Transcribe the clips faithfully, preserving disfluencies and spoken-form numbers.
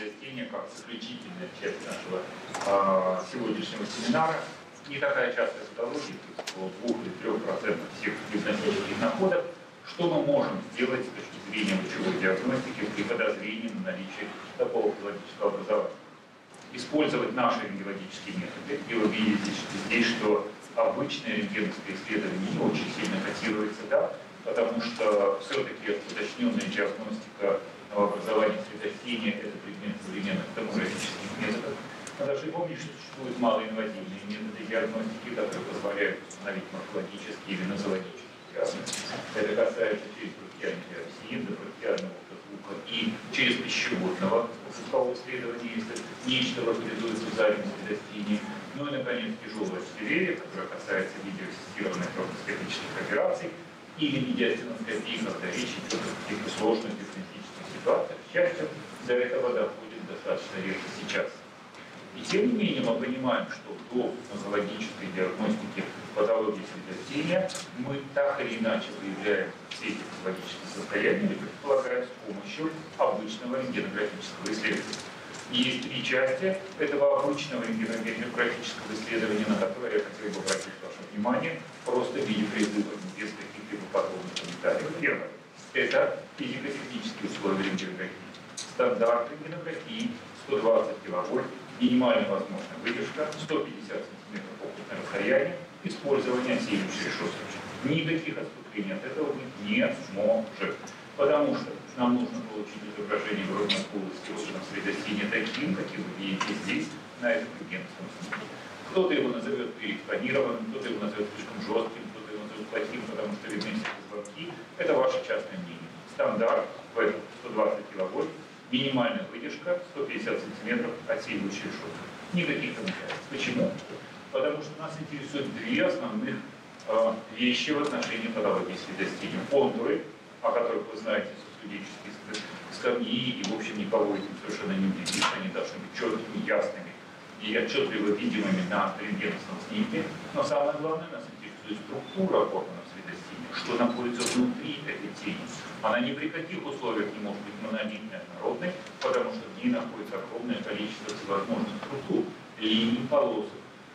средостения как заключительная часть нашего э, сегодняшнего семинара. Не такая частая патология, около двух или трех процентов всех диагностических находок. Что мы можем сделать с точки зрения лучевой диагностики при подозрении на наличие такого патологического образования? Использовать наши рентгенологические методы. И вы видите здесь, что обычное рентгеновское исследование не очень сильно котируется, да, потому что все-таки уточненная диагностика новообразования средостения – это предмет современных томографических методов. Но даже помнить, что существуют малоинвазивные методы диагностики, которые позволяют установить морфологические или нозологические диагнозы. Это касается через бронхиальный биопсии, эндобронхиального звука и через пищеводного узкого исследования, если нечто локализуется в заднем средостении. Ну и, наконец, тяжелая артиллерия, которая касается видеоассистированных фармакологических операций или медиастиноскопии, когда речь идет о каких-то сложных дифференциальных ситуациях. К счастью, до этого доходит достаточно редко сейчас. И тем не менее мы понимаем, что до нозологической диагностики патологии средостения мы так или иначе выявляем все эти патологические состояния или предполагаем с помощью обычного рентгенографического исследования. И есть три части этого обычного рентгенографического исследования, на которое я хотел бы обратить ваше внимание, просто в виде призыва, без каких-либо подробных комментариев. Первое – это физико-технические условия рентгенографии. Стандарт рентгенографии сто двадцать киловольт, минимально возможная выдержка, сто пятьдесят сантиметров опытное расстояние, использование отсеивающей решетки. Никаких отступлений от этого быть не может. Потому что нам нужно получить изображение грудной полости органов средостения таким, каким вы видите здесь, на этом рентгеновском снимке. Кто-то его назовет переэкспонированным, кто-то его назовет слишком жестким, кто-то его назовет плохим, потому что видны все звонки. Это ваше частное мнение. Стандарт в этом сто двадцать киловольт, минимальная выдержка сто пятьдесят сантиметров, отсеивающая решетка. Никаких комментариев. Почему? Потому что нас интересуют две основных э, вещи в отношении патологии средостения. Контуры, о которых вы знаете со студенческих скамьи, и в общем никого этим совершенно не удивит, они должны быть четкими, ясными и отчетливо видимыми на рентгеновском снимке. Но самое главное, нас интересует структура органов средостения, что находится внутри этой тени. Она ни при каких условиях не может быть монолитной, однородной, потому что в ней находится огромное количество всевозможных структур, линий, полосок,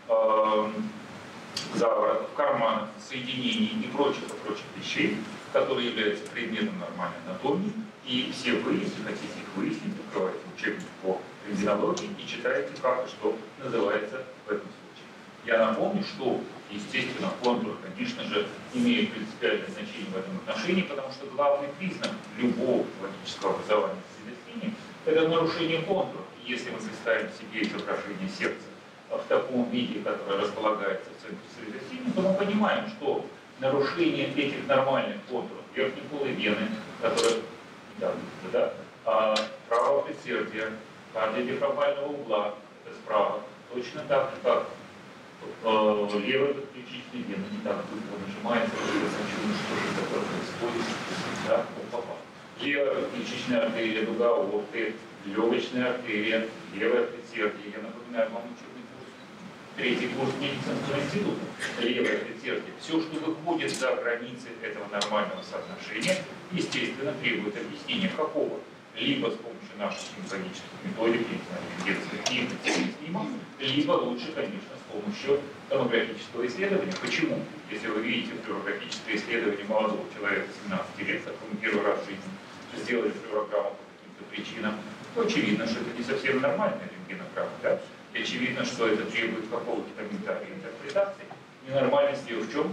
э заворотов, карманов, соединений и прочих и прочих вещей, которые являются предметом нормальной анатомии. И все вы, если хотите их выяснить, открываете учебник по рентгенологии и читаете, как и что называется в этом случае. Я напомню, что, естественно, контур, конечно же, имеет принципиальное значение в этом отношении, потому что главный признак любого логического образования средостения – это нарушение контура. Если мы представим себе изображение сердца в таком виде, которое располагается в центре средостения, то мы понимаем, что нарушение этих нормальных контуров верхней полой вены, которые да, да, а, правого предсердия, кардиодиафрагмального угла, это справа, точно так же, как э, левая подключичная вена не так быстро нажимается, что же такое происходит, да, попа. Левая подключичная артерия, дуга аорты, легочная артерия, левая предсердие. Я напоминаю вам учебный курс, третий курс медицинского института, левое предсердие. Все, что выходит за границы этого нормального соотношения, естественно, требует объяснения какого? Либо с помощью наших химических методик, рентгеновских снимок, либо лучше, конечно, с помощью томографического исследования. Почему? Если вы видите флюорографическое исследование молодого человека семнадцати лет, которому первый раз в жизни сделали флюорограмму по каким-то причинам, то очевидно, что это не совсем нормальная рентгенограмма, да? И очевидно, что это требует какого-то комментария интерпретации. Ненормальность ее в чем?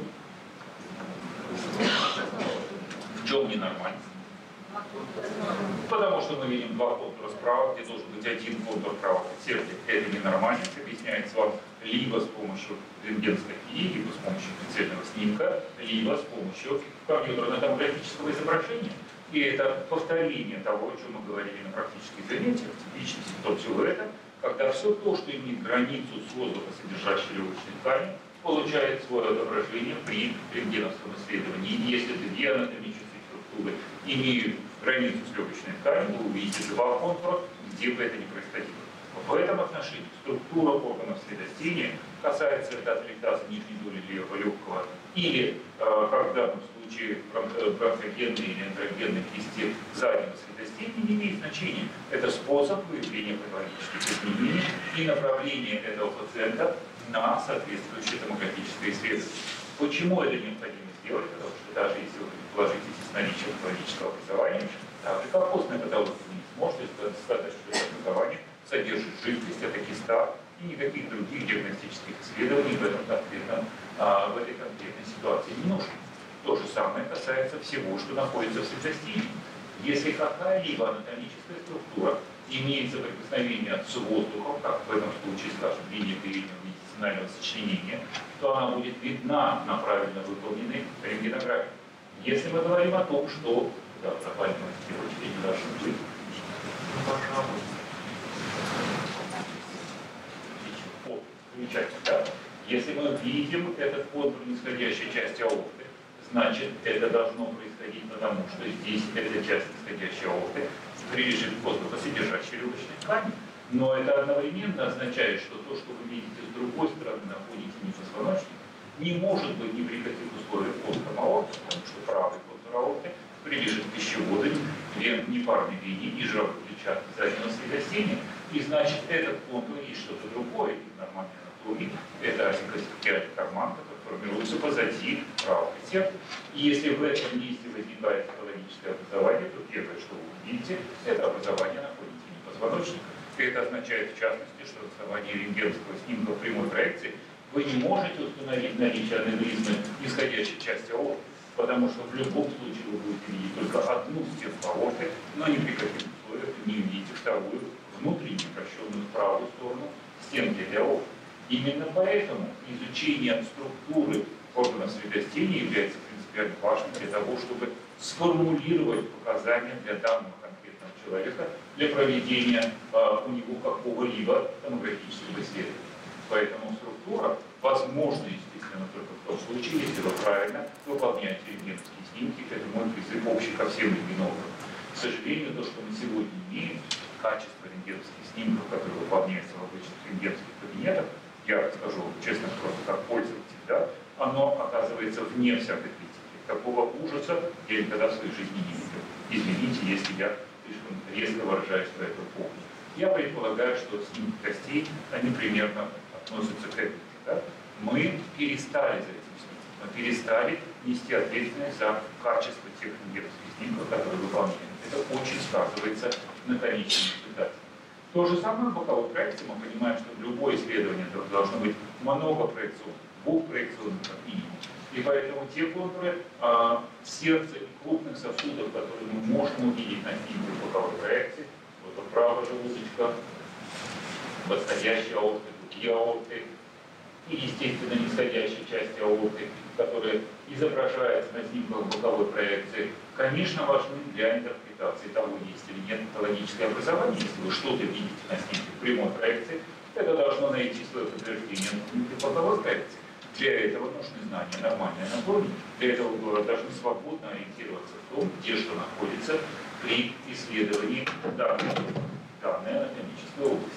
В чем ненормальность? Потому что мы видим два контура справа, где должен быть один контур правого предсердия. Это ненормальность объясняется вам либо с помощью рентгеноскопии, либо с помощью прицельного снимка, либо с помощью компьютерно-томографического изображения. И это повторение того, о чем мы говорили на практических занятиях, типичный симптом силуэта, когда все то, что имеет границу с воздухосодержащей легочной ткани, получает свое отображение при рентгеновском исследовании. И если две анатомические структуры имеют границу с легочной тканью, вы увидите два контура, где бы это ни происходило. В этом отношении структура органов средостения касается это отректаза нижней доли левого легкого или, э, как в данном случае, случае бронхогенной или энтерогенной кисти заднего светостения не имеет значения. Это способ выявления патологических изменений и направления этого пациента на соответствующее томографическое исследование. Почему это необходимо сделать? Потому что даже если вы предположитесь с наличием патологического образования, так же как костная патология вы не сможете сказать, что это образование содержит жидкость, это киста, и никаких других диагностических исследований в, этом конкретном, а, в этой конкретной ситуации не нужно. То же самое касается всего, что находится в светостении. Если какая-либо анатомическая структура имеет соприкосновение с воздухом, как в этом случае, скажем, линия переднего медицинального сочленения, то она будет видна на правильно выполненной рентгенографии. Если мы говорим о том, что да, пропали девочки не должны быть, пожалуйста. Замечательно, да? Если мы видим этот контур нисходящей части аорты, значит, это должно происходить потому, что здесь эта часть нисходящей аорты прилежит к воздухосодержащей легочной ткани. Но это одновременно означает, что то, что вы видите с другой стороны на фоне тени позвоночника, не может быть ни при каких условиях контуром аорты, потому что правый контур аорты прилежит к пищеводу, непарной линии и жировой клетчатки заднего светостения. И значит, этот контур есть что-то другое, и нормальной анатомии. Это осикосикиальный карман, который формируется позади правого сердца. И если в этом месте возникает патологическое образование, то первое, что вы увидите, это образование на фоне тени позвоночника. И это означает, в частности, что на основании рентгеновского снимка прямой проекции вы не можете установить наличие аневризмы нисходящей части аорты, потому что в любом случае вы будете видеть только одну стенку аорты, но ни при каких условиях не увидите вторую, внутреннюю, вращенную в правую сторону стенки этой аорты. Именно поэтому изучение структуры органов светостения является принципиально важным для того, чтобы сформулировать показания для данного конкретного человека для проведения э, у него какого-либо томографического исследования. Поэтому структура возможна, естественно, только в том случае, если вы правильно выполняете рентгеновские снимки. Это мой призыв общий ко всем рентгенологам. К сожалению, то, что мы сегодня имеем, качество рентгеновских снимков, которые выполняются в обычных рентгеновских кабинетах, я расскажу честно, просто как пользователь, да, оно оказывается вне всякой критики. Такого ужаса я никогда в своей жизни не видел. Извините, если я слишком резко выражаюсь по этому поводу. Я предполагаю, что снимки костей, они примерно относятся к этому. Да? Мы перестали за этим следить. Мы перестали нести ответственность за качество тех рентгеновских снимков, которые выполняем. Это очень сказывается на конечном результате. То же самое в боковой проекции. Мы понимаем, что в любое исследование должно быть много проекционных, двухпроекционных как минимум. И поэтому те контуры а, сердца и крупных сосудов, которые мы можем увидеть на снимке боковой проекции, вот правая желудочка, восходящая аорты, другие аорты, и, естественно, нисходящей части аорты, которые изображаются на снимках боковой проекции, конечно, важны для интерпретации того, есть или нет патологическое образование. Если вы что-то видите на снимке прямой проекции, это должно найти свое подтверждение на снимке боковой проекции. Для этого нужны знания нормальной анатомии, для этого вы должны свободно ориентироваться в том, где что находится при исследовании данной, данной анатомической области.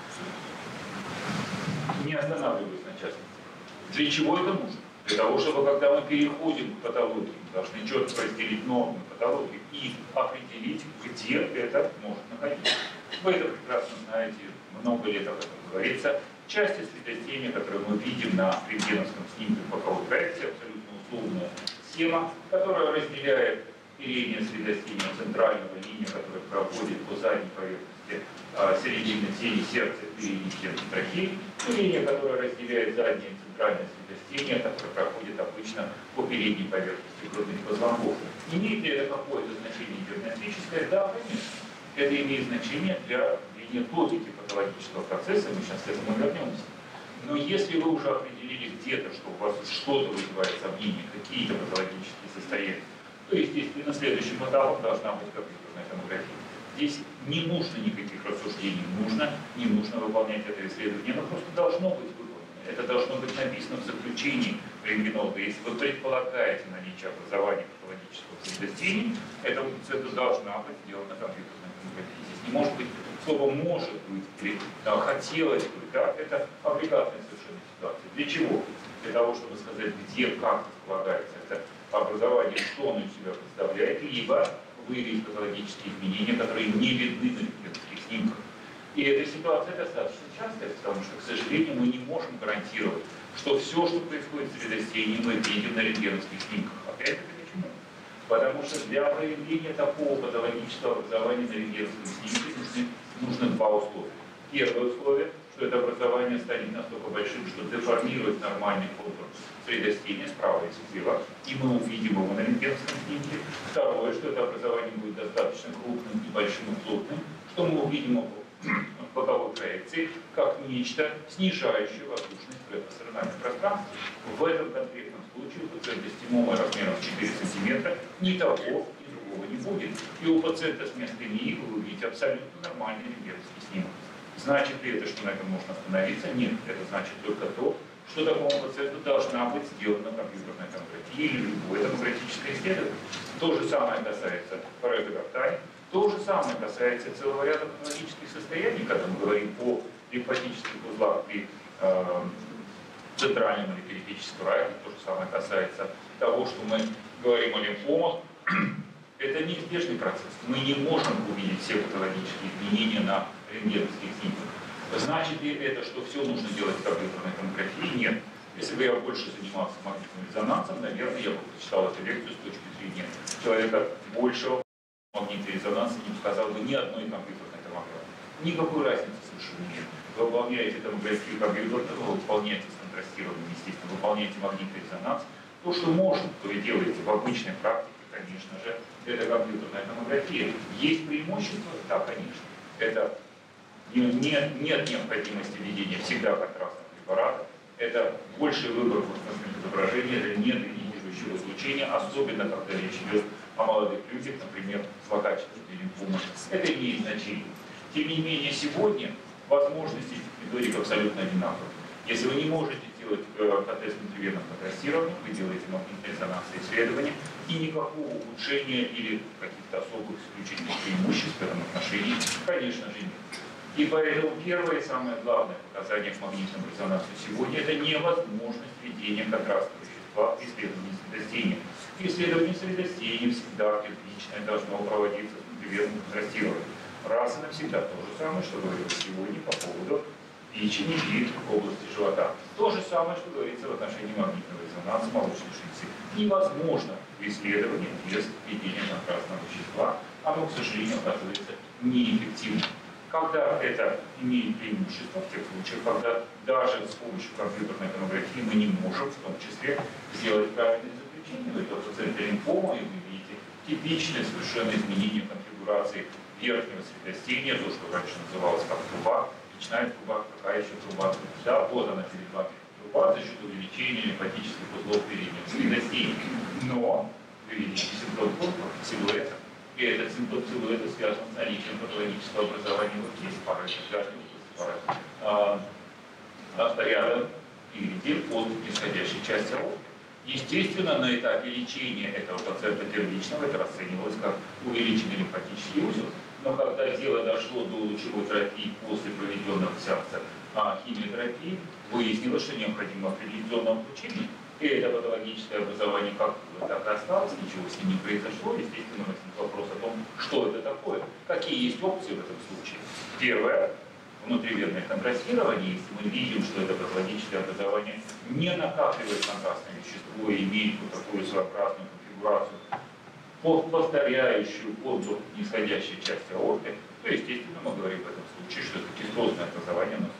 Не останавливаюсь на частности. Для чего это нужно? Для того, чтобы когда мы переходим к патологии, мы должны четко разделить нормы патологии и определить, где это может находиться. Вы это прекрасно знаете, много лет об этом говорится. Части светостения, которые мы видим на рентгеновском снимке боковой проекции, абсолютно условная схема, которая разделяет переднее светостение центрального линии, которая проходит по задней поверхности а, середины тени сердца и передней стенки трахеи, и линия, которая разделяет заднее и центральное светостение, которое проходит обычно по передней поверхности грудных позвонков. Имеет ли это какое-то значение диагностическое? Да, конечно. Это имеет значение для методики патологического процесса, мы сейчас к этому вернемся. Но если вы уже определили где-то, что у вас что-то вызывает сомнения, какие-то патологические состояния, то, естественно, следующим этапом должна быть компьютерная томография. Здесь не нужно никаких рассуждений, нужно, не нужно выполнять это исследование, оно просто должно быть выполнено. Это должно быть написано в заключении рентгенолога. Если вы предполагаете наличие образования патологического светостения, это, это должна быть сделана компьютерная томография. Здесь не может быть слово «может быть» или да, «хотелось бы», да, это обрегатная совершенно ситуация. Для чего? Для того, чтобы сказать, где, как располагается. Это образования, что он из себя представляет, либо выявить патологические изменения, которые не видны на рентгеновских снимках. И эта ситуация достаточно частая, потому что, к сожалению, мы не можем гарантировать, что все, что происходит в средостении, мы видим на рентгеновских снимках. Опять-таки почему? Потому что для проявления такого патологического образования на рентгеновском снимке нужны, нужно два условия. Первое условие, что это образование станет настолько большим, что деформирует нормальный контур средостения справа и слева, и мы увидим его на рентгеновском снимке. Второе, что это образование будет достаточно крупным и большим и плотным, что мы увидим его в боковой проекции как нечто, снижающее воздушность в экстернальном пространстве. В этом конкретном случае у пациента с тимомой размером четыре сантиметра ни того, ни другого не будет. И у пациента с миостенией вы увидите абсолютно нормальный рентгеновский снимок. Значит ли это, что на этом можно остановиться? Нет, это значит только то, что такому пациенту должна быть сделана компьютерная томография или любое томографическое исследование. То же самое касается паразитоптани, то же самое касается целого ряда патологических состояний, когда мы говорим о лимфатических узлах при э, центральном или периферическом раке, то же самое касается того, что мы говорим о лимфомах. Это неизбежный процесс. Мы не можем увидеть все патологические изменения на рентгеновских снимках. Значит ли это, что все нужно делать в компьютерной томографии? Нет. Если бы я больше занимался магнитным резонансом, наверное, я бы прочитал эту лекцию с точки зрения человека большего магнитного резонанса, не сказал бы ни одной компьютерной томографии. Никакой разницы совершенно нет. Вы выполняете томографию компьютерную, вы выполняете с контрастированием, естественно, выполняете магнитный резонанс. То, что можно, то и делаете в обычной практике, конечно же, это компьютерная томография. Есть преимущества? Да, конечно. Это нет, нет необходимости введения всегда контрастных препаратов. Это больший выбор в изображении, это нет ионизирующего излучения, особенно когда речь идет о молодых людях, например, злокачественной лимфомы. Это имеет значение. Тем не менее, сегодня возможности этих методик абсолютно одинаковые. Если вы не можете делать КТ с внутривенным контрастированием, вы делаете магнитно-резонансные исследования, и никакого улучшения или каких-то особых исключительных преимуществ в этом отношении, конечно же, нет. И поэтому первое и самое главное показание к магнитному резонансу сегодня – это невозможность введения контрастного вещества в исследовании средостения. Исследование средостения всегда первичное должно проводиться с внутривенным контрастированием. Раз и навсегда то же самое, что говорилось сегодня по поводу печени и области живота. То же самое, что говорится в отношении магнитного резонанса молочной железы. Невозможно в исследовании без введения контрастного вещества. Оно, к сожалению, оказывается неэффективным. Когда это имеет преимущество, в тех случаях, когда даже с помощью компьютерной томографии мы не можем, в том числе, сделать правильное заключение. Это пациент лимфома, и вы видите типичное совершенно изменение конфигурации верхнего средостения, то, что раньше называлось как труба, печная труба, какая еще труба. Да, вот она перед вами труба за счет увеличения лимфатических узлов переднего средостения. Но вы видите симптом контура, силуэта. И этот симптом силуэта связан с наличием патологического образования вот здесь, пара пара авториада или от нисходящей части аорты. Естественно, на этапе лечения этого пациента первичного это расценивалось как увеличенный лимфатический узел. Но когда дело дошло до лучевой терапии после проведенного сеанса а, химиотерапии, выяснилось, что необходимо определить зону облучения. И это патологическое образование как было, так и осталось, ничего с ним не произошло. Естественно, возник вопрос о том, что это такое, какие есть опции в этом случае. Первое, внутривенное контрастирование. Если мы видим, что это патологическое образование не накапливает контрастное вещество и имеет вот такую своеобразную конфигурацию, повторяющую контур нисходящей части аорты, то, естественно, мы говорим в этом случае, что это кистозное образование, оно,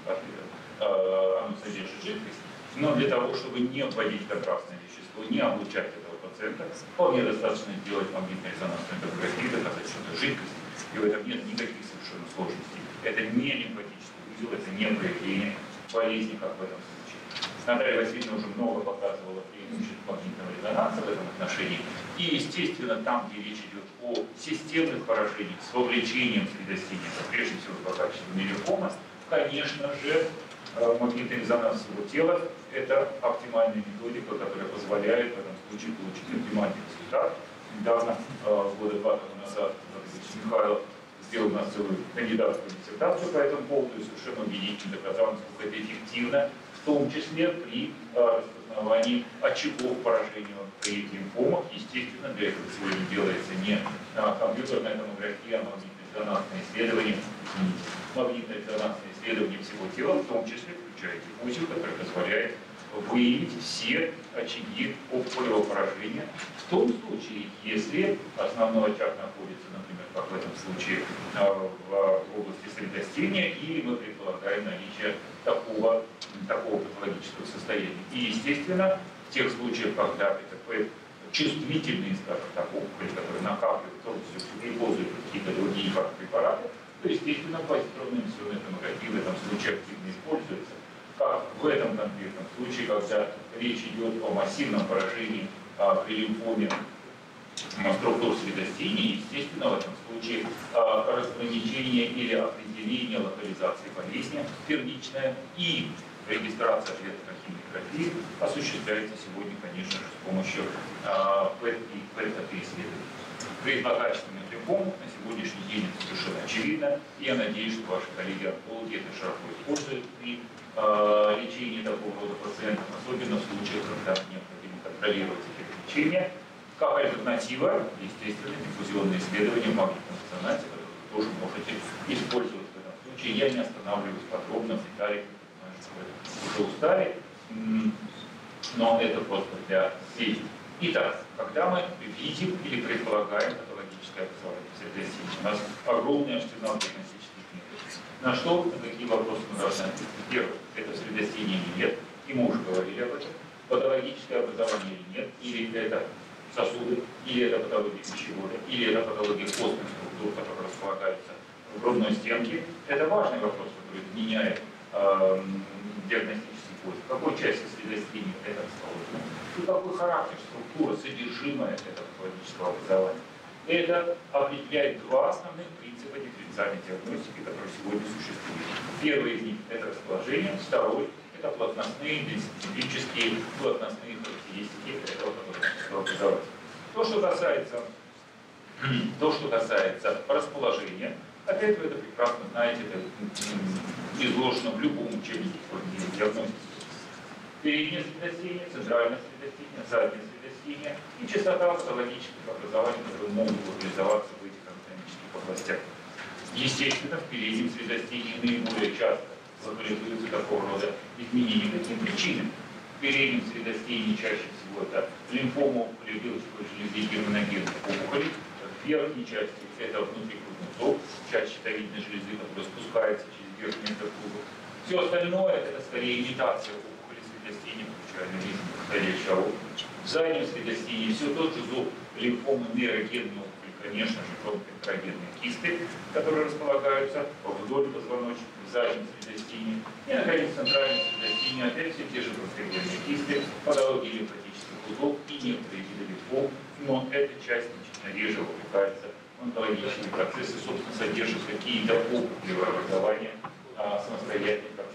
оно содержит жидкость. Но для того, чтобы не вводить контрастное вещество, не облучать этого пациента, вполне достаточно сделать магнитно-резонансную томографию, доказать, что это жидкость, и в этом нет никаких совершенно сложностей. Это не лимфатический узел, это не проявление болезни, как в этом случае. Наталья Васильевна уже много показывала преимуществ магнитного резонанса в этом отношении. И, естественно, там, где речь идет о системных поражениях с вовлечением средостения, прежде всего злокачественной лимфомы, конечно же, магнитный резонанс его тела – это оптимальная методика, которая позволяет в этом случае получить оптимальный результат. Недавно, года два тому назад, Михаил сделал у нас целую кандидатскую диссертацию по этому поводу и совершенно убедительно доказал, насколько это эффективно, в том числе при распознавании основании очагов поражения при лимфомах. Естественно, для этого сегодня делается не компьютерная томография, а магнитно-резонансное исследование, магнитно-резонансное исследование всего тела, в том числе включая диффузию, которая позволяет выявить все очаги опухолевого поражения, в том случае, если основной очаг находится, например, как в этом случае, в области средостения, или мы предполагаем наличие такого, такого патологического состояния. И, естественно, в тех случаях, когда это чувствительные, скажем так, опухоли, которые накапливают в том числе глюкозу и какие-то другие препараты, то, естественно, позитронная эмиссионная томография в этом случае активно используется. Как в этом конкретном случае, когда речь идет о массивном поражении а, при лимфоме а, структур средостения, естественно, в этом случае а, разграничение или определение локализации болезни первичная и регистрация клеток-химиографии осуществляется сегодня, конечно же, с помощью а, пэт и исследований. При злокачественных лимфомах на сегодняшний день это совершенно очевидно. И я надеюсь, что ваши коллеги-онкологи это широко используют при э, лечении такого рода пациентов, особенно в случаях, когда необходимо контролировать эффект лечения. Как альтернатива, естественно, диффузионные исследования в магнитном резонансе, которые вы тоже можете использовать в этом случае. Я не останавливаюсь подробно в деталях, потому что вы уже устали, но это просто для сведения. Итак, когда мы видим или предполагаем патологическое образование средостения, у нас огромный арсенал диагностических методов. На что, на какие вопросы мы должны ответить? Первое, это средостение или нет, и мы уже говорили об этом. Патологическое образование или нет, или это сосуды, или это патология пищевода, или это патология костных структур, которые располагаются в грудной стенке. Это важный вопрос, который изменяет э, диагностический поиск. В какой части средостения это расположено? И какой характер, структура, содержимое этого патологического образования. Это определяет два основных принципа дифференциальной диагностики, которые сегодня существуют. Первый из них – это расположение, второй – это плотностные, специфические плотностные характеристики этого патологического образования. То, что касается, то, что касается расположения, опять вы это прекрасно знаете, это изложено в любом учебнике диагностики. Переднее средостение, центральное средостение, заднее средостение и частота патологических образований, которые могут локализоваться в этих анатомических областях. Естественно, в переднем средостении наиболее часто локализуются такого рода изменения. Какие причины? В переднем средостении чаще всего это лимфома опухоли вилочковой железы, герминогенных опухолей. В верхней части это внутрикрупный зоб, часть щитовидной железы, которая спускается через верхнюю энтерокулу. Все остальное это скорее имитация средостения, включая наличие настоящего опухоли. В заднем средостении все тот же зоб лимфомы нейрогенной опухоли, конечно же, тонкоэнтерогенные кисты, которые располагаются вдоль позвоночника, в заднем средостении. И, наконец, центральное средостение, опять все те же тонкоэнтерогенные кисты, патологии лимфатических узлов и некоторые виды лимфом, но эта часть значительно реже вовлекается в онкологические процессы, собственно, содержат какие-то опухолевые образования а, самостоятельно, как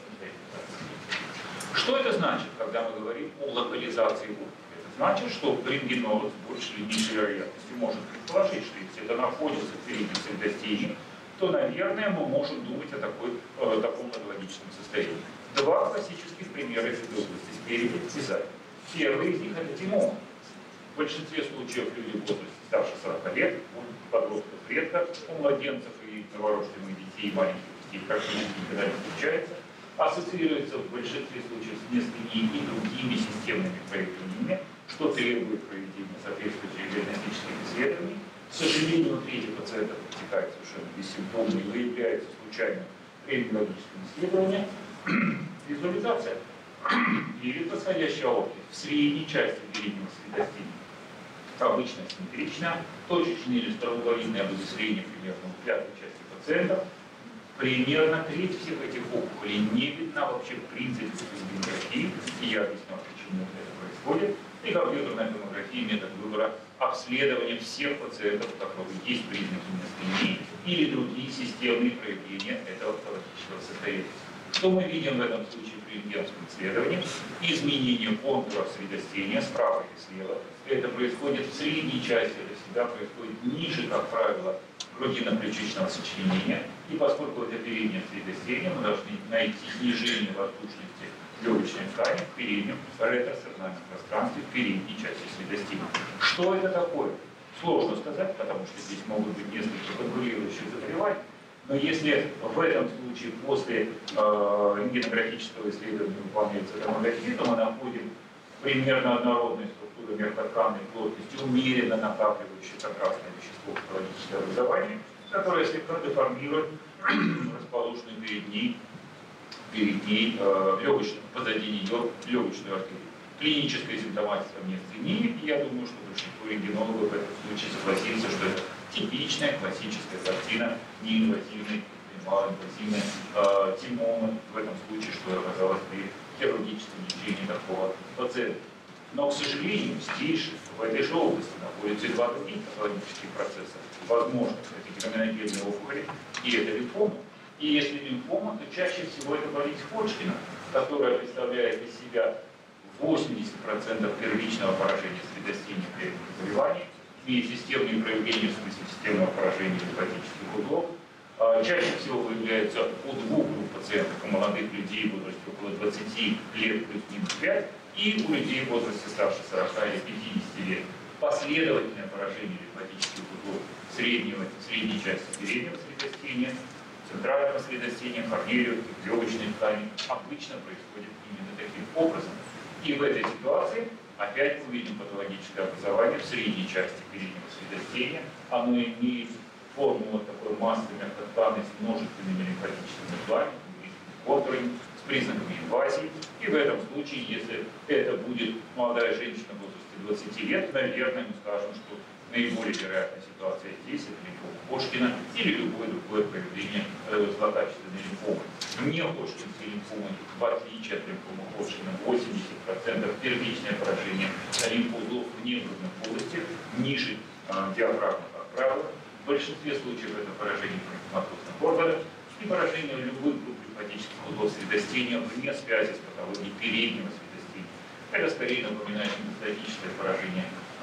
Что это значит, когда мы говорим о локализации опухоли? Это значит, что рентгенолог с большей или меньшей вероятностью может предположить, что если это находится в переднем средостении, то, наверное, мы можем думать о такой, э, таком патологическом состоянии. Два классических примера из этой области спереди и сзади. Первый из них – это тимома. В большинстве случаев люди в возрасте старше сорока лет, у подростков редко, у младенцев и новорожденных детей, маленьких детей практически никогда не встречается, ассоциируется в большинстве случаев с несколькими и другими системными проявлениями, что требует проведения соответствующих диагностических исследований. К сожалению, у трети пациентов протекает совершенно бессимптомно и выявляется случайно при рентгенологическом исследовании. Визуализация или происходящая опухоль в средней части переднего средостения. Обычно симметрично, точечное или стромбовидное обозрение примерно в пятой части пациентов. Примерно треть всех этих опухолей не видна вообще в принципе в томографии, и я объясню, почему это происходит. И компьютерная томография – метод выбора обследования всех пациентов, у которых есть признаки миостении или другие системные проявления этого патологического состояния. Что мы видим в этом случае при рентгеновском исследовании? Изменение контуров средостения справа или слева. Это происходит в средней части, это всегда происходит ниже, как правило, грудино-плечичного сочленения. И поскольку это переднее средостение, мы должны найти снижение воздушности легочной ткани в переднем ретросернальном пространстве, в передней части средостения. Что это такое? Сложно сказать, потому что здесь могут быть несколько конкурирующих заболеваний. Но если в этом случае после э, рентгенографического исследования выполняется томография, то мы находим примерно однородные структуры мягкотканной плотности, умеренно накапливающееся красное вещество патологическое образование, которое слегка деформирует расположенную перед ней, перед ней э, легочную, позади нее легочную артерию. Клиническая симптоматика мне оценили, и я думаю, что большинство рентгенологов в этом случае согласится, что это типичная классическая картина неинвазивной, малоинвазивной э, тимомы, в этом случае, что оказалось при хирургическом лечении такого пациента. Но, к сожалению, здесь, в этой же области, находятся два других патологических процесса. Возможно, это граменогенные опухоли, и это лимфома. И если лимфома, то чаще всего это болезнь Ходжкина, которая представляет из себя восемьдесят процентов первичного поражения средостения передних заболеваний, имеет системные проявления, в смысле системного поражения лимфатических узлов. Чаще всего выявляется у двух групп пациентов, у молодых людей в возрасте около двадцати лет плюс-минус пять, и у людей в возрасте старше сорока или пятидесяти лет. Последовательное поражение лимфатических узлов среднего, средней части переднего средостения, центрального средостения, корнелию, легочной ткани обычно происходит именно таким образом. И в этой ситуации опять мы видим патологическое образование в средней части переднего средостения. Оно имеет форму вот такой массы мягкотканной с множественными лимфатическими узлами, контурами, с признаками инвазии. И в этом случае, если это будет молодая женщина в возрасте двадцати лет, наверное, мы скажем, что наиболее вероятная ситуация здесь это лимфома Ходжкина или любое другое проявление э, злокачественной лимфомы. Не Ходжкинские лимфомы, в отличие от лимфомы Ходжкина, восемьдесят процентов первичное поражение лимфоузлов вне грудной полости, ниже э, диафрагмы, как правило. В большинстве случаев это поражение паренхематозных органов и поражение любых групп лимфатических узлов средостения вне связи с патологией переднего средостения. Это скорее напоминает метастатическое поражение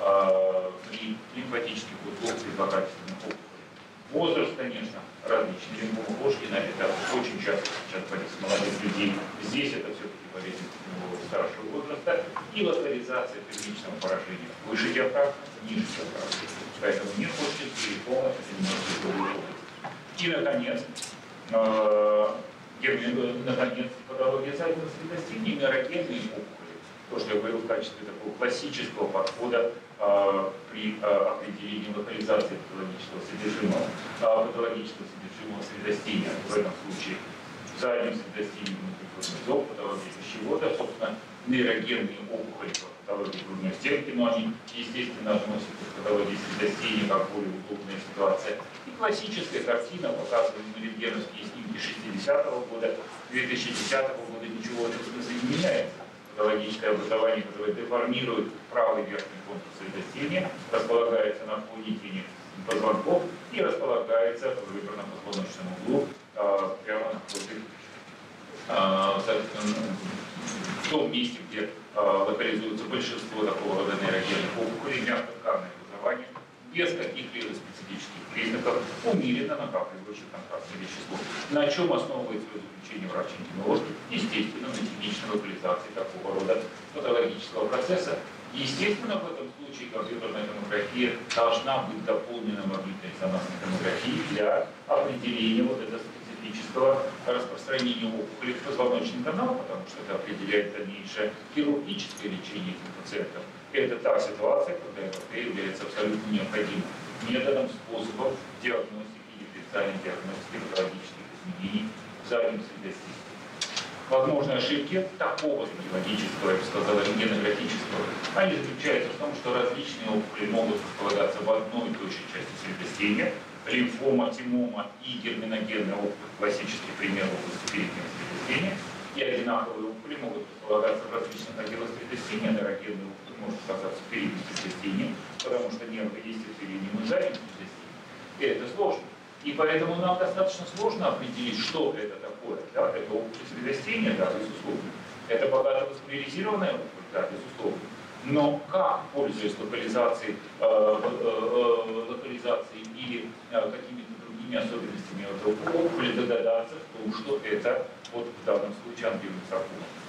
э, при лимфатических узлах при злокачественных опухолях. Возраст, конечно, различный. Лимфома Ходжкина – это очень часто сейчас болезнь молодых людей. Здесь это все-таки болезнь старшего возраста. И локализация первичного поражения выше диафрагмы, ниже диафрагмы. Поэтому не Ходжкинский лимфома – это немножко другой область. И, наконец, э, наконец, патология заднего средостения, нейрогенные опухоли. То, что я говорил в качестве такого классического подхода э, при э, определении локализации патологического содержимого, э, патологического содержимого средостения. В этом случае в заднем средостении внутригрудный зоб, патология пищевода, собственно, нейрогенные опухоли по патологии грудной стенки, но они, естественно, относятся к патологии средостения как более удобная ситуация. И классическая картина, показываемая на рентгеновские снимки шестидесятого года, две тысячи десятого года, ничего в этом смысле не меняется. Патологическое образование, которое деформирует правый верхний контур средостения, располагается на фоне тени позвонков и располагается в выбранном позвоночном углу э, прямо напротив, э, в том месте, где э, локализуется большинство такого рода нейрогенных опухолей, мягкотканное образование, без каких-либо специфических признаков, умеренно накапливающих контрастное вещество. На чем основывается заключение врач-рентгенолог? Естественно, на техничной локализации такого рода патологического процесса. Естественно, в этом случае компьютерная томография должна быть дополнена магнитной резонансной томографией для определения вот этого специфического распространения опухоли в позвоночный канал, потому что это определяет дальнейшее хирургическое лечение этих пациентов. Это та ситуация, когда эн эр тэ является абсолютно необходимым методом, способом диагностики и дифференциальной диагностики патологических изменений в заднем средостении. Возможные ошибки такого логического, я бы сказал, рентгенографического, они заключаются в том, что различные опухоли могут располагаться в одной и той же части средостения. Лимфома, тимома и герминогенная опухоль, классический пример области переднего средостения. И одинаковые опухоли могут располагаться в различных отделах средостения. Нейрогенная опухоль может оказаться в переднем средостении, потому что нервы есть в переднем и заднем средостении. И это сложно. И поэтому нам достаточно сложно определить, что это такое. Да? Это опухоль средостения, да, безусловно. Это богато васкуляризированная опухоль, да, безусловно. Но как, пользуясь локализацией, э, э, локализацией или э, какими-то другими особенностями этого опухоли, догадаться в том, что это вот в данном случае ангиосаркома.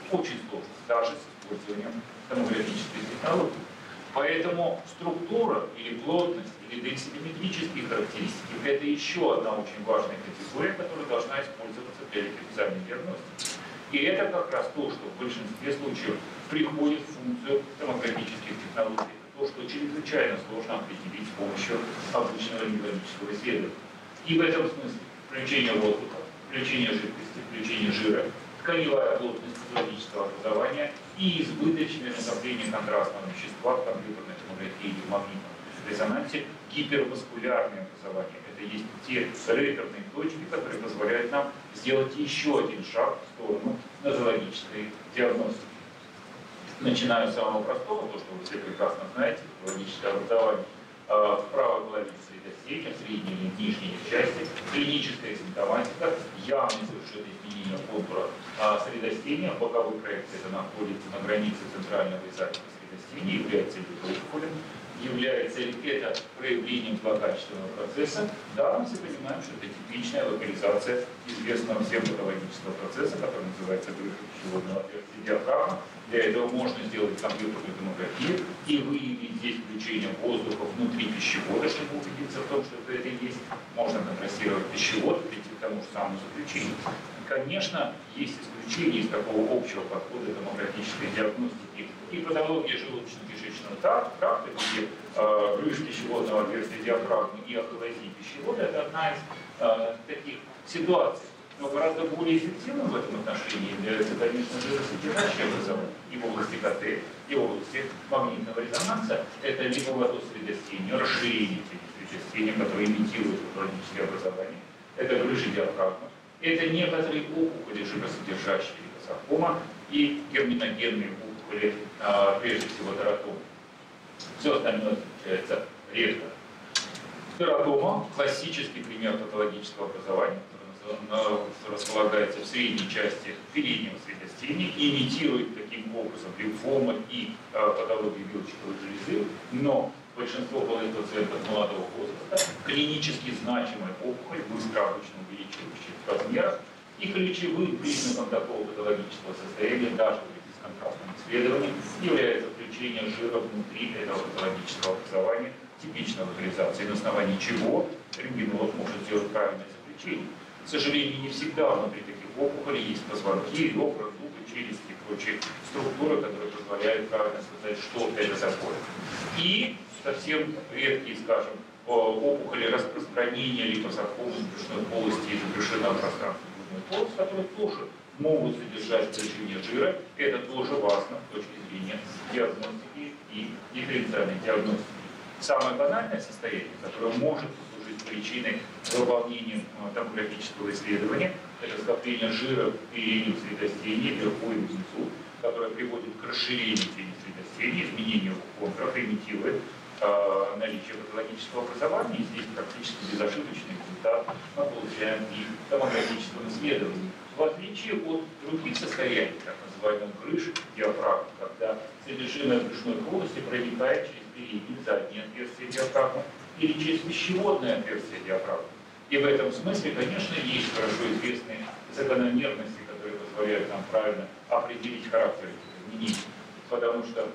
очень сложно, даже с использованием томографических технологий. Поэтому структура или плотность, или денситиметрические характеристики – это еще одна очень важная категория, которая должна использоваться для дифференциальной диагностики. И это как раз то, что в большинстве случаев приходит в функцию томографических технологий. Это то, что чрезвычайно сложно определить с помощью обычного рентгенологического исследования. И в этом смысле включение воздуха, включение жидкости, включение жира, тканевая плотность патологического образования и избыточное накопление контрастного вещества в компьютерной томографии или в магнитном резонансе, гиперваскулярное образование. Это есть те реперные точки, которые позволяют нам сделать еще один шаг в сторону нозологической диагностики. Начинаю с самого простого, то, что вы все прекрасно знаете, патологическое образование в правой половине средостения, в средней или нижней части, клиническая симптоматика, явные совершенно изменения контура средостения, боковой проекции это находится на границе центрального и заднего средостения, является литофолем, является ли это проявлением злокачественного процесса. Да, мы все понимаем, что это типичная локализация известного всем патологического процесса, который называется грыжа пищеводного отверстия диафрагмы. Для этого можно сделать компьютерную томографию и выявить здесь включение воздуха внутри пищевода, чтобы убедиться в том, что это и есть. Можно контрастировать пищевод, прийти к тому же самому заключению. Конечно, есть исключения из такого общего подхода томографической диагностики и патология желудочно-кишечного тракта, где э, грыж пищеводного отверстия диафрагмы и ахиллозии пищевода – это одна из э, таких ситуаций. Но гораздо более эффективным в этом отношении является, конечно же, содержащее образование и в области КТ, и в области магнитного резонанса. Это лимфоватоз средостения, расширение средостения, которое имитирует патологическое образование. Это грыжа диафрагмы. Это некоторые опухоли жиросодержащие липосаркома и герминогенные опухоли, а, прежде всего тератома. Все остальное встречается редко. Тератома – классический пример патологического образования, располагается в средней части переднего средостения и имитирует таким образом лимфомы и э, патологию белочковой железы, но большинство пациентов молодого возраста клинически значимая опухоль, быстро обычно увеличивающаяся в размерах, и ключевым признаком такого патологического состояния, даже при бесконтрастном исследовании, является включение жира внутри этого патологического образования, типичной локализации, на основании чего рентгенолог может сделать правильное заключение. К сожалению, не всегда внутри таких опухолей есть позвонки, ребра, зубы, челюсти и прочие структуры, которые позволяют правильно сказать, что это такое. И совсем редкие, скажем, опухоли распространения липосаркомы из брюшной полости и завершенного пространства брюшной полости, которые тоже могут содержать содержание жира. Это тоже важно с точки зрения диагностики и дифференциальной диагностики. Самое банальное состояние, которое может послужить причиной выполнения томографического исследования, это скопление жира в переднем средостении, вверху и внизу, которое приводит к расширению переднего средостения, изменению контуров, имитирует э, наличие патологического образования. И здесь практически безошибочный результат мы получаем и в томографическом исследовании. В отличие от других состояний, так называемых грыж диафрагмы, когда содержимое брюшной полости проникает через переднее, заднее отверстие диафрагмы или через пищеводное отверстие диафрагмы. И в этом смысле, конечно, есть хорошо известные закономерности, которые позволяют нам правильно определить характер этих изменений, потому что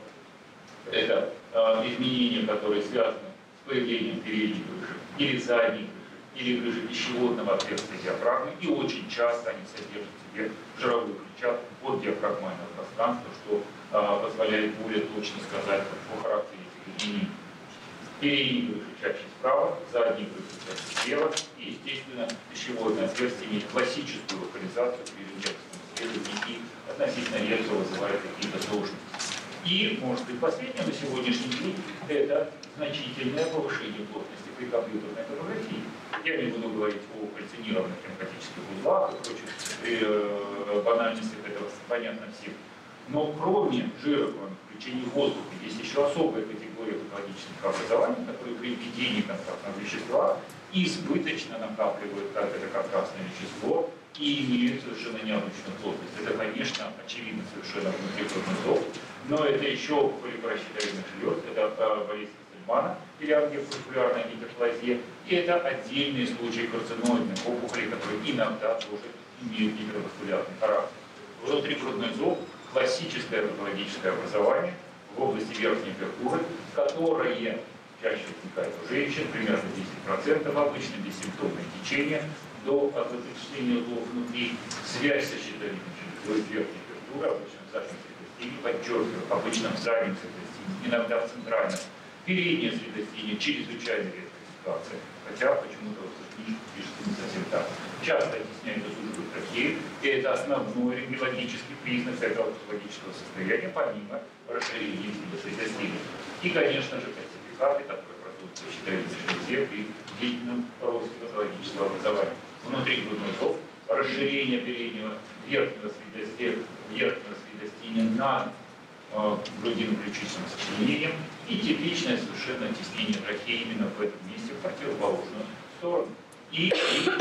это э, изменения, которые связаны с появлением передней грыжи или задней грыжи, или грыжи пищеводного отверстия диафрагмы, и очень часто они содержат в себе жировую клетчатку от диафрагмального пространства, что э, позволяет более точно сказать о характере этих изменений. Передние грыжи чаще справа, задние грыжи чаще слева, и, естественно, пищеводное отверстие имеет классическую локализацию при рентгеновском исследовании и относительно редко вызывает какие-то сложности. И, может быть, последнее на сегодняшний день – это значительное повышение плотности при компьютерной томографии. Я не буду говорить о кальцинированных лимфатических узлах и прочих э, банальностях, этого понятно всем. Но кроме жира, кроме включения воздуха, есть еще особая категория патологических образований, которые при введении контрастного вещества избыточно накапливают как это контрастное вещество и имеют совершенно необычную плотность. Это, конечно, очевидно совершенно внутрикрупный зоб, но это еще полипаращитовидных желез, это болезнь Кастельмана или ангиофолликулярная гиперплазия, и это отдельные случаи карциноидных опухолей, которые иногда тоже имеют гиперваскулярный характер. Внутрикрупный зоб классическое патологическое образование в области верхней перкуры, которое чаще возникает у женщин, примерно десять процентов, обычно бессимптомное течение, до отвлечения узлов внутри, связь со щитовидной железой верхней перкуры, обычно в заднем средостении, подчеркиваю, обычно в заднем средостении, иногда в центральном. Переднее средостение чрезвычайно редкая ситуация, хотя почему-то вот книжка пишется не совсем так. Часто объясняют суживую трахею, и это основной рентгенологический признак этого патологического состояния, помимо расширения средостения. И, конечно же, классификаты, которые продаются в щитовидной железе при длительном росте патологического образования. Внутри грудной зоб, расширение переднего верхнего средостения, верхнего средостения над э, грудино-ключичным сочленением и типичное совершенно теснение трахеи именно в этом месте, в противоположную сторону. И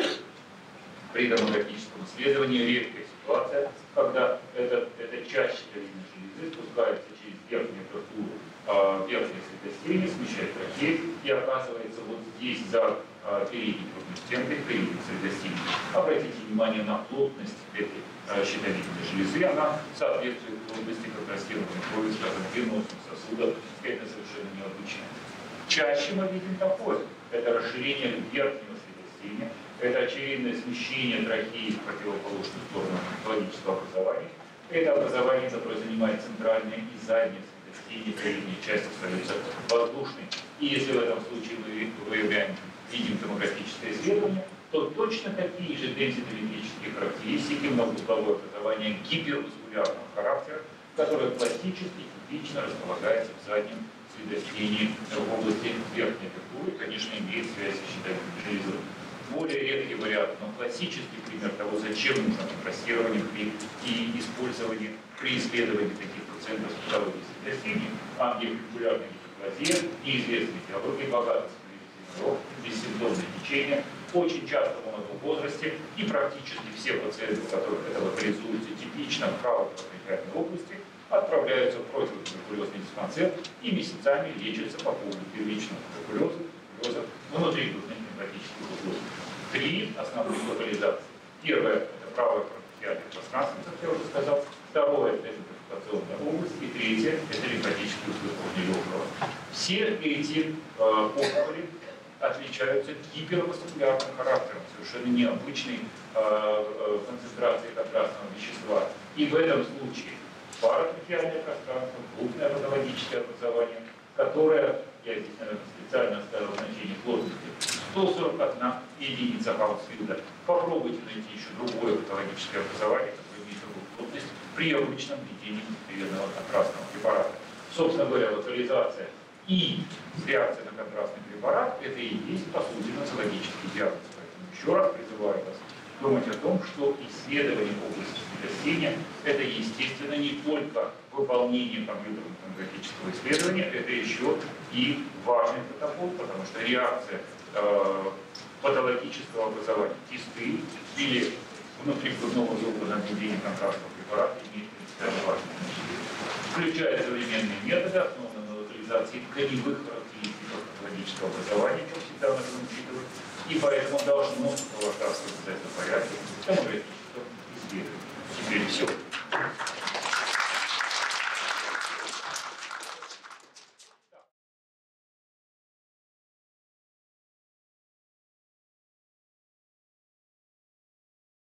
при томографическом исследовании редкая ситуация, когда эта, эта часть щитовидной железы спускается через верхнюю перкуру, э, верхнее средостение, смещает трахею и оказывается вот здесь за э, передней грудной стенкой, передней средостения. Обратите внимание на плотность этой э, щитовидной железы, она соответствует плотности контрастированной крови, скажем, венозных сосудов, это совершенно необычно. Чаще мы видим такое, это расширение верхнего средостения, это очевидное смещение трахеи в противоположную сторону патологического образования. Это образование, которое занимает центральное и заднее средостение, передняя часть остается воздушной. И если в этом случае мы выявляем, видим томографическое исследование, то точно такие же денситометрические характеристики, многоугловое образование гиперваскулярного характера, которое классически типично располагается в заднем средостении в области верхней перкуры, конечно, имеет связь с щитовидной железой. Более редкий вариант, но классический пример того, зачем нужно контрастирование при и использование при исследовании таких пациентов с патологией средостения, ангиорегулярной гипоплазия, неизвестной этиологии, богатый склеротизм, бессимптомное течение, очень часто в молодом возрасте, и практически все пациенты, у которых это локализуется типично в правой области, отправляются в противотуберкулезный диспансер и месяцами лечатся по поводу первичного туберкулеза, туберкулеза внутри грудных лимфатических узлов. Три основных локализации. Первое – это правое бронхиальное пространство, как я уже сказал. Второе – это перфокационная область. И третье – это лимфатические узлы легкого. Все эти э, опухоли отличаются гиперваскулярным характером, совершенно необычной э, э, концентрацией контрастного вещества. И в этом случае паратрахеальное пространство, крупное патологическое образование, которое, я здесь, наверное, специально оставил значение плотности, сто сорок одна единица Хаусфилда. Попробуйте найти еще другое патологическое образование, которое имеет другую плотность при обычном введении мультивенного контрастного препарата. Собственно говоря, локализация и реакция на контрастный препарат – это и есть, по сути, нозологический диагноз. Поэтому еще раз призываю вас думать о том, что исследование области средостения – это, естественно, не только выполнение компьютерного томографического исследования, это еще и важный протокол, потому что реакция э, патологического образования кисты или внутригрудного зоба на введение контрастного препарата имеет принципиально важное значение. Включая современные методы, основанные на локализации тканевых характеристик патологического образования, что всегда нужно учитывать, и поэтому должно сопровождаться в обязательном порядке томографического исследования. Теперь все.